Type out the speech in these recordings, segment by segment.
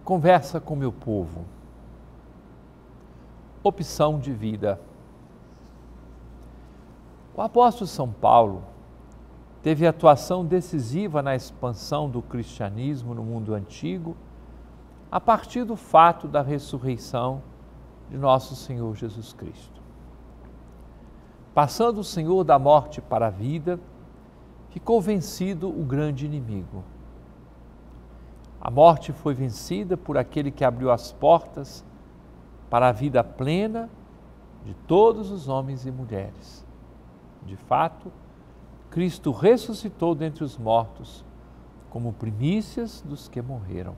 Conversa com meu povo. Opção de vida. O apóstolo São Paulo teve atuação decisiva na expansão do cristianismo no mundo antigo, a partir do fato da ressurreição de nosso Senhor Jesus Cristo. Passando o Senhor da morte para a vida, ficou vencido o grande inimigo. A morte foi vencida por aquele que abriu as portas para a vida plena de todos os homens e mulheres. De fato, Cristo ressuscitou dentre os mortos, como primícias dos que morreram.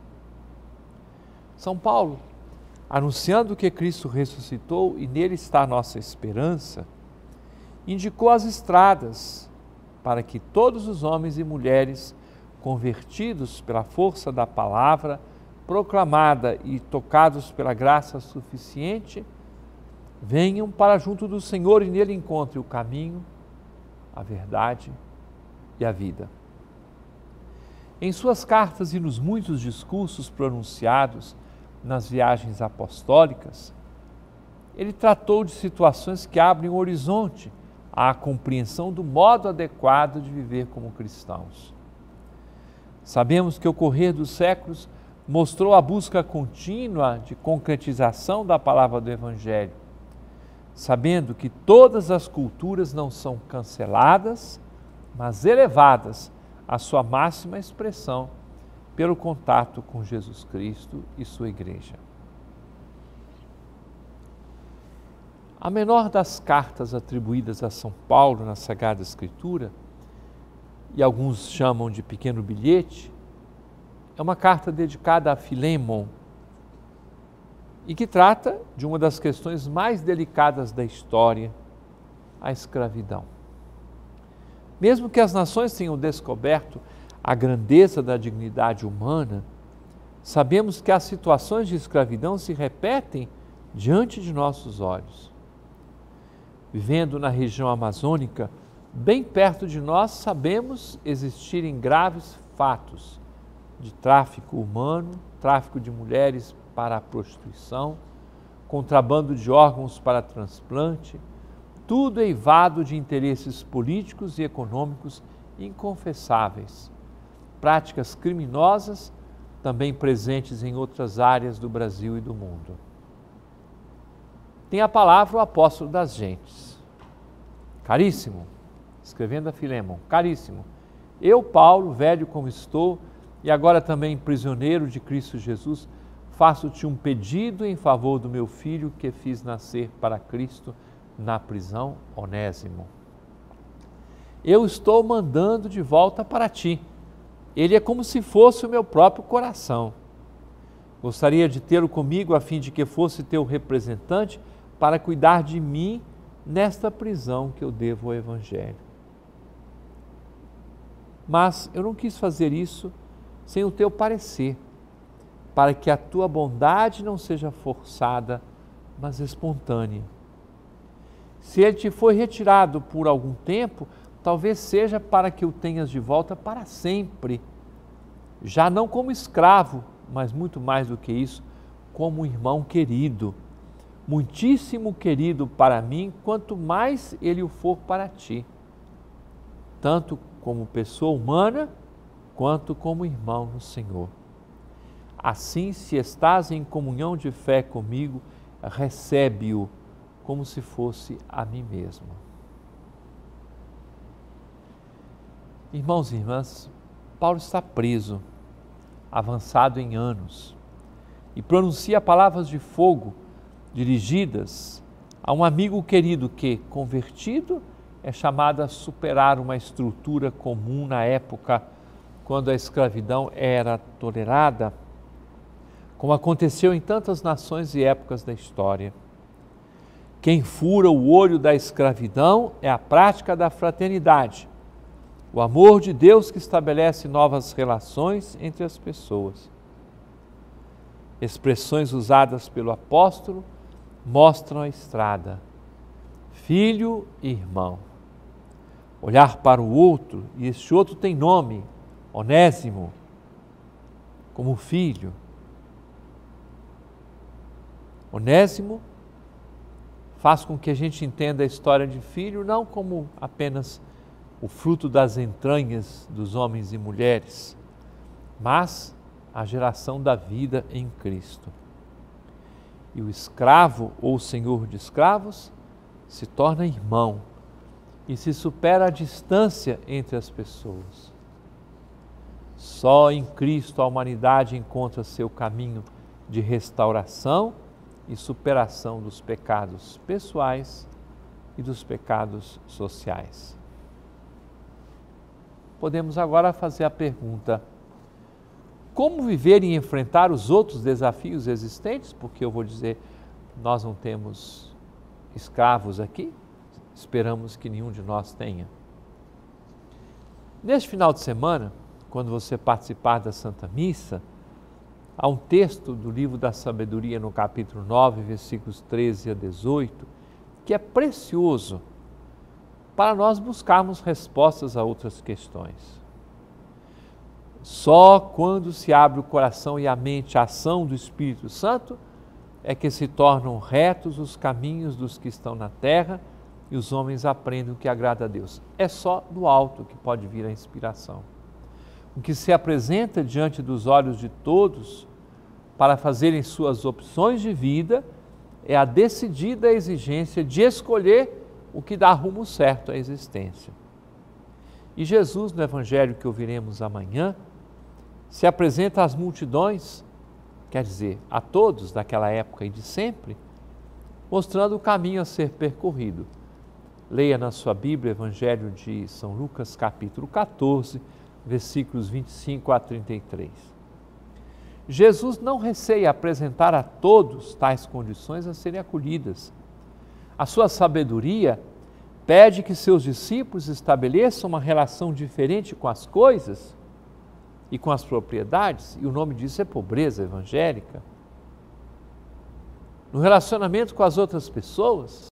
São Paulo, anunciando que Cristo ressuscitou e nele está a nossa esperança, indicou as estradas para que todos os homens e mulheres convertidos pela força da palavra proclamada e tocados pela graça suficiente, venham para junto do Senhor e nele encontrem o caminho, a verdade e a vida. Em suas cartas e nos muitos discursos pronunciados nas viagens apostólicas, ele tratou de situações que abrem o horizonte à compreensão do modo adequado de viver como cristãos. Sabemos que o correr dos séculos mostrou a busca contínua de concretização da palavra do Evangelho, sabendo que todas as culturas não são canceladas, mas elevadas à sua máxima expressão pelo contato com Jesus Cristo e sua Igreja. A menor das cartas atribuídas a São Paulo na Sagrada Escritura, e alguns chamam de pequeno bilhete, é uma carta dedicada a Filémon e que trata de uma das questões mais delicadas da história, a escravidão. Mesmo que as nações tenham descoberto a grandeza da dignidade humana, sabemos que as situações de escravidão se repetem diante de nossos olhos. Vivendo na região amazônica, bem perto de nós, sabemos existirem graves fatos de tráfico humano, tráfico de mulheres para a prostituição, contrabando de órgãos para transplante, tudo eivado de interesses políticos e econômicos inconfessáveis, práticas criminosas também presentes em outras áreas do Brasil e do mundo. Tem a palavra o apóstolo das gentes. Caríssimo, escrevendo a Filémon, caríssimo, eu, Paulo, velho como estou, e agora também prisioneiro de Cristo Jesus, faço-te um pedido em favor do meu filho que fiz nascer para Cristo na prisão, Onésimo. Eu estou mandando de volta para ti. Ele é como se fosse o meu próprio coração. Gostaria de tê-lo comigo a fim de que fosse teu representante para cuidar de mim nesta prisão que eu devo ao Evangelho. Mas eu não quis fazer isso sem o teu parecer, para que a tua bondade não seja forçada, mas espontânea. Se ele te foi retirado por algum tempo, talvez seja para que o tenhas de volta para sempre, já não como escravo, mas muito mais do que isso, como um irmão querido, muitíssimo querido para mim, quanto mais ele o for para ti, tanto como pessoa humana, quanto como irmão no Senhor. Assim, se estás em comunhão de fé comigo, recebe-o como se fosse a mim mesmo. Irmãos e irmãs, Paulo está preso, avançado em anos, e pronuncia palavras de fogo dirigidas a um amigo querido que, convertido, é chamado a superar uma estrutura comum na época quando a escravidão era tolerada, como aconteceu em tantas nações e épocas da história. Quem fura o olho da escravidão é a prática da fraternidade, o amor de Deus que estabelece novas relações entre as pessoas. Expressões usadas pelo apóstolo mostram a estrada. Filho e irmão. Olhar para o outro, e este outro tem nome, Onésimo, como filho, Onésimo faz com que a gente entenda a história de filho não como apenas o fruto das entranhas dos homens e mulheres, mas a geração da vida em Cristo. E o escravo ou senhor de escravos se torna irmão e se supera a distância entre as pessoas. Só em Cristo a humanidade encontra seu caminho de restauração e superação dos pecados pessoais e dos pecados sociais. Podemos agora fazer a pergunta: como viver e enfrentar os outros desafios existentes? Porque eu vou dizer, nós não temos escravos aqui, esperamos que nenhum de nós tenha. Neste final de semana, quando você participar da Santa Missa, há um texto do livro da Sabedoria, no capítulo 9, versículos 13 a 18, que é precioso para nós buscarmos respostas a outras questões. Só quando se abre o coração e a mente à ação do Espírito Santo é que se tornam retos os caminhos dos que estão na terra e os homens aprendem o que agrada a Deus. É só do alto que pode vir a inspiração. O que se apresenta diante dos olhos de todos para fazerem suas opções de vida é a decidida exigência de escolher o que dá rumo certo à existência. E Jesus, no Evangelho que ouviremos amanhã, se apresenta às multidões, quer dizer, a todos daquela época e de sempre, mostrando o caminho a ser percorrido. Leia na sua Bíblia o Evangelho de São Lucas, capítulo 14, versículos 25 a 33. Jesus não receia apresentar a todos tais condições a serem acolhidas. A sua sabedoria pede que seus discípulos estabeleçam uma relação diferente com as coisas e com as propriedades, e o nome disso é pobreza evangélica. No relacionamento com as outras pessoas,